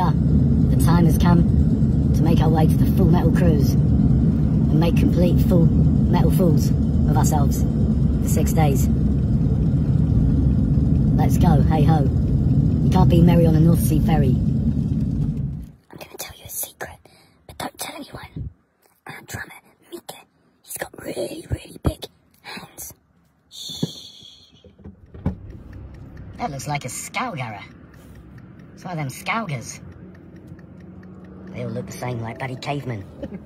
now, the time has come to make our way to the Full Metal Cruise and make complete full metal fools of ourselves for 6 days. Let's go, hey ho. You can't be merry on a North Sea ferry. I'm going to tell you a secret, but don't tell anyone. Our drummer, Mika, he's got really, really big hands. Shh. That looks like a Scoutgara. It's one of them Scoutgars. They all look the same, like bloody cavemen.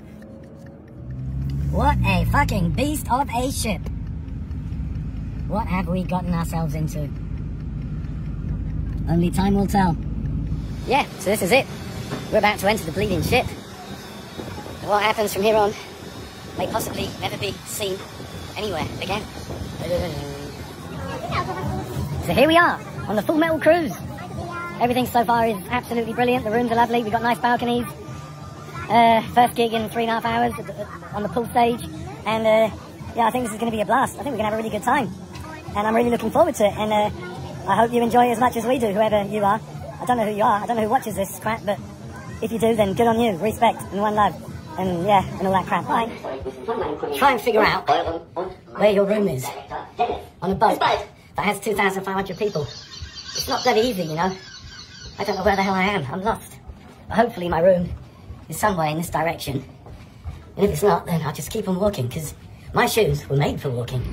What a fucking beast of a ship. What have we gotten ourselves into? Only time will tell. Yeah, so this is it. We're about to enter the bleeding ship. And what happens from here on may possibly never be seen anywhere again. So here we are, on the Full Metal Cruise. Everything so far is absolutely brilliant. The rooms are lovely. We've got nice balconies. First gig in 3.5 hours on the pool stage. And yeah, I think this is going to be a blast. I think we're going to have a really good time. And I'm really looking forward to it. And I hope you enjoy it as much as we do, whoever you are. I don't know who you are. I don't know who watches this crap, but if you do, then good on you. Respect and one love. And yeah, and all that crap. Right. Try and figure out where your room is on a boat that has 2,500 people. It's not that easy, you know. I don't know where the hell I am. I'm lost. But hopefully my room is somewhere in this direction. And if it's not, then I'll just keep on walking, because my shoes were made for walking.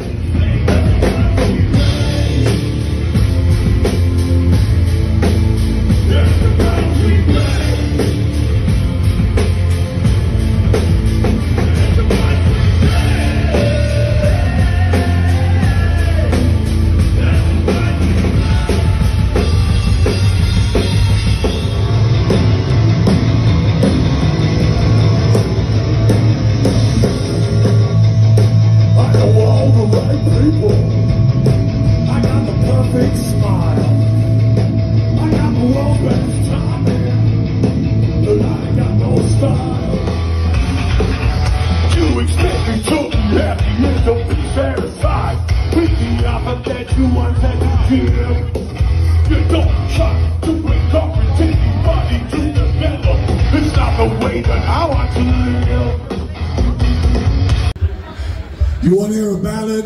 You want to hear a ballad?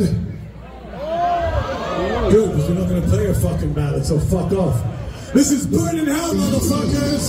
Good, because we're not going to play a fucking ballad, so fuck off. This is Burning Hell, motherfuckers!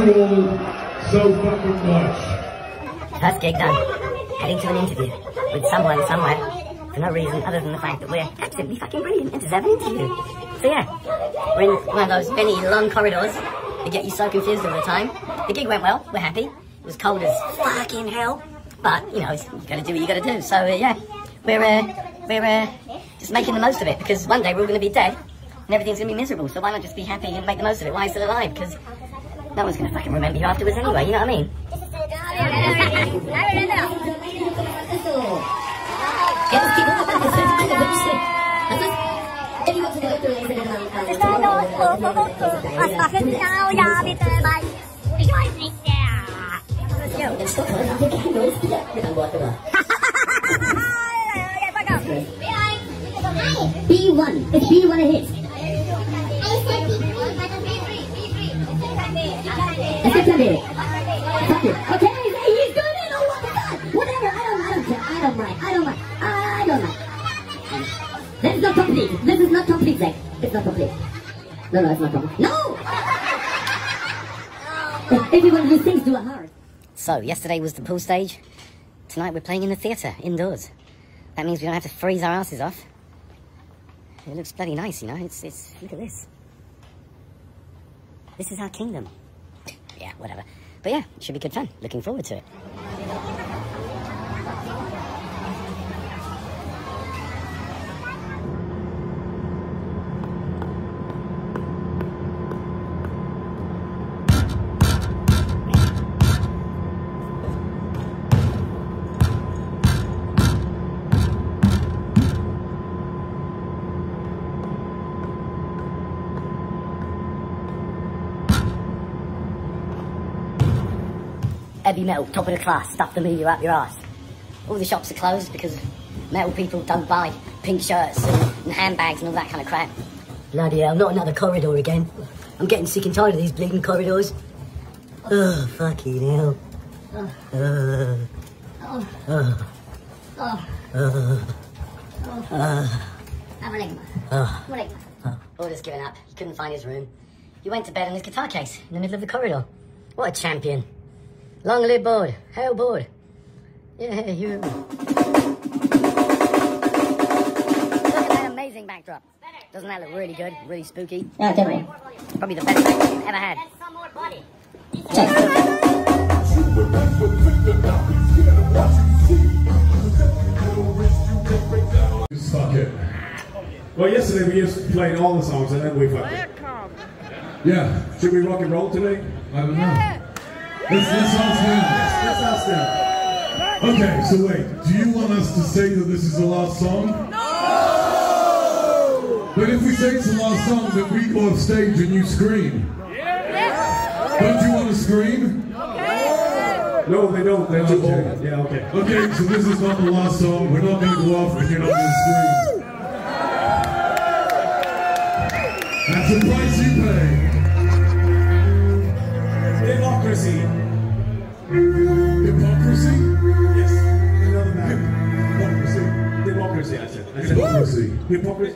you all so fucking much. First gig done. Heading to an interview with someone somewhere for no reason other than the fact that we're absolutely fucking brilliant and deserve an interview. So yeah, we're in one of those many long corridors that get you so confused all the time. The gig went well. We're happy. It was cold as fucking hell, but you know, you got to do what you got to do. So yeah, we're just making the most of it, because one day we're all going to be dead and everything's going to be miserable. So why not just be happy and make the most of it while you're still alive? Because no one's going to fucking remember you afterwards anyway. You know what I mean? B1. Is B1 a hit? Accepted. Okay, he's good in. Oh my God! Whatever. I don't mind. This is not complete. This is not complete, Zach. It's not complete. No, it's not complete. No! Everyone who sings to a heart. So, yesterday was the pool stage. Tonight we're playing in the theatre, indoors. That means we don't have to freeze our asses off. It looks bloody nice, you know. It's look at this. This is our kingdom. Yeah, whatever. But yeah, it should be good fun. Looking forward to it. Heavy metal, top of the class, stuff the media up your ass. All the shops are closed because metal people don't buy pink shirts and handbags and all that kind of crap. Bloody hell, not another corridor again. I'm getting sick and tired of these bleeding corridors. Oh, fucking hell. Border's given up. He couldn't find his room. He went to bed in his guitar case in the middle of the corridor. What a champion. Long live Board. Hail Board. Yeah, you. Look at that amazing backdrop. Doesn't that look really good? Really spooky? Yeah, definitely. Probably the best backdrop we've ever had. Fuck it. Well, yesterday we just played all the songs and then we fucked it. Yeah. Should we rock and roll today? I don't know. Let's ask them. Okay, so wait. Do you want us to say that this is the last song? No! But if we say it's the last song, then we go off stage and you scream. Yeah. Don't you want to scream? Okay. No, they don't. They're too old. Yeah, okay. Okay, so this is not the last song. We're not going to go off and you're not going to scream. That's the price you pay. Democracy. Hypocrisy? Yes. Another man. Hypocrisy. Democracy, I said. Hypocrisy. Hypocrisy.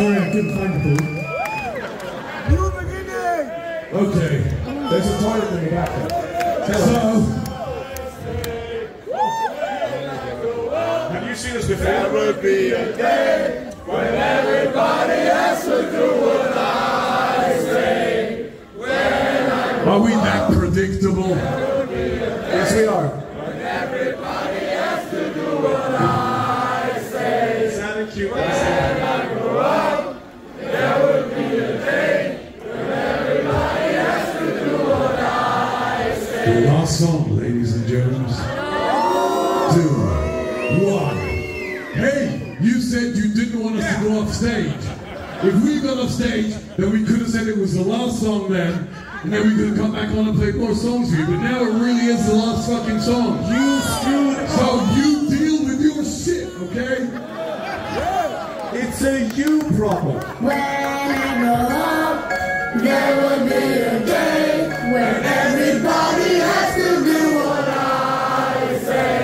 sorry I couldn't find the food. Okay, there's a toilet in the back there. So, have you seen this before? There would be a day when everybody has to do what I say. Are we that predictable? Yes, we are. When everybody has to do what I say. It sounded cute. When I grow up, there would be a day when everybody has to do what I say. The last song, ladies and gentlemen. 2, 1. Hey, you said you didn't want us to go off stage. If we got off stage, then we could have said it was the last song then, and then we could have come back on and played more songs for you. But now it really is the last fucking song. You screwed up. So you deal with your shit, okay? It's a you problem. When I grow up, there will be a day when everybody has to do what I say.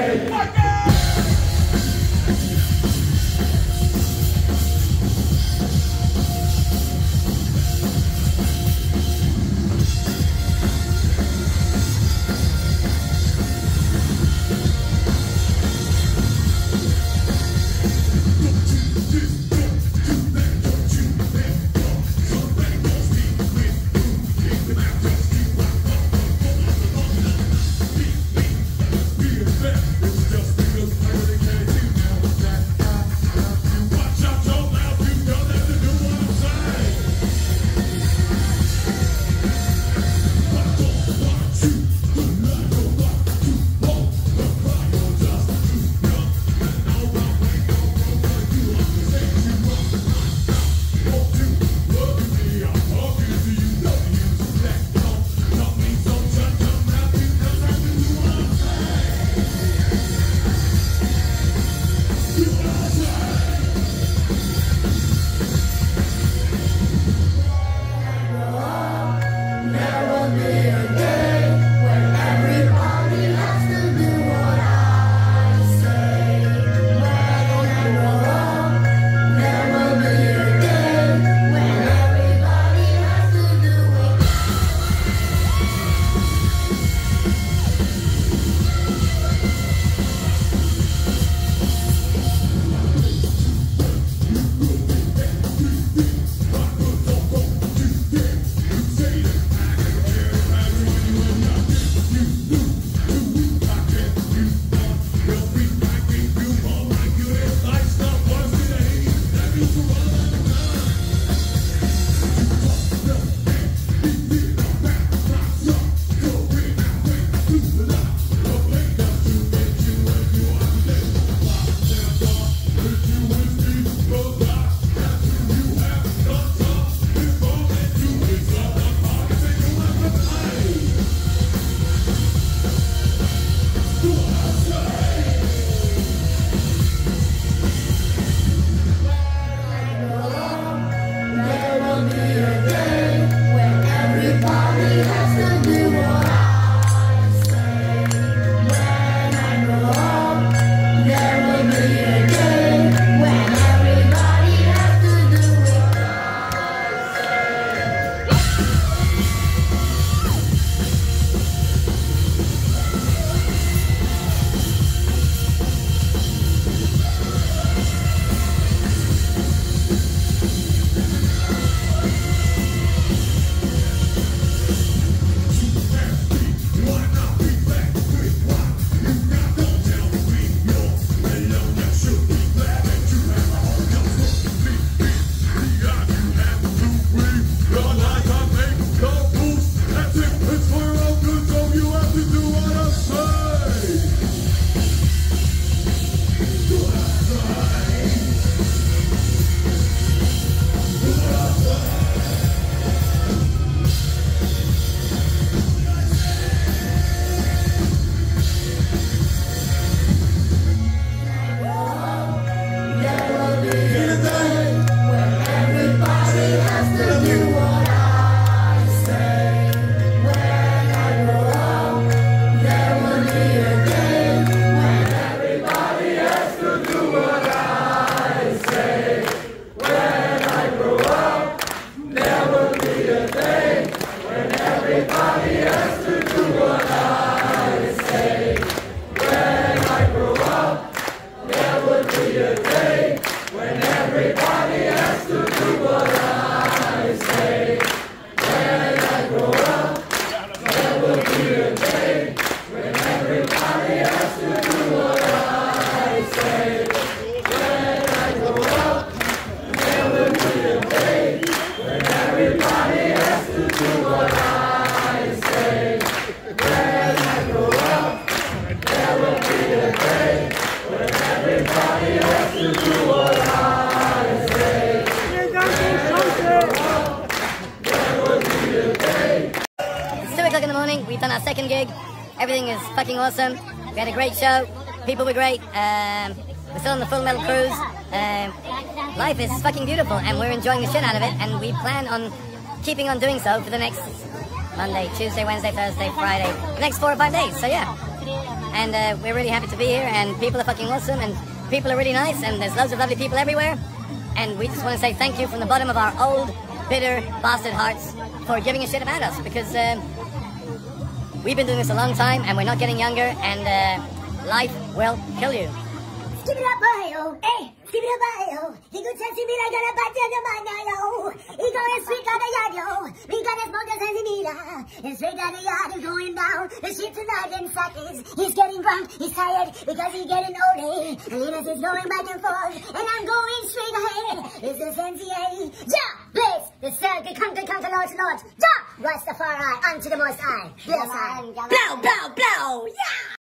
we've done our second gig. Everything is fucking awesome. We had a great show. People were great. We're still on the Full Metal Cruise. Life is fucking beautiful, and we're enjoying the shit out of it, and we plan on keeping on doing so for the next Monday, Tuesday, Wednesday, Thursday, Friday, the next 4 or 5 days, so yeah. And we're really happy to be here, and people are fucking awesome, and people are really nice, and there's loads of lovely people everywhere, and we just want to say thank you from the bottom of our old, bitter, bastard hearts for giving a shit about us, because we've been doing this a long time, and we're not getting younger, and life will kill you. Skip it up, boy, hey, skip it up, boy, he could tell me I got a bad job, yo. He going straight out the yard, yo. We got a smoke as a meter, and straight out the yard is going down. The ship tonight in Sackers, he's getting drunk, he's tired because he's getting older. And Linus is going back and forth, and I'm going straight ahead. It's the NCA, ja, bless the circle, conquer, Lord, ja, Rastafari, unto the Most High, bless I, blow, blow, blow, yeah.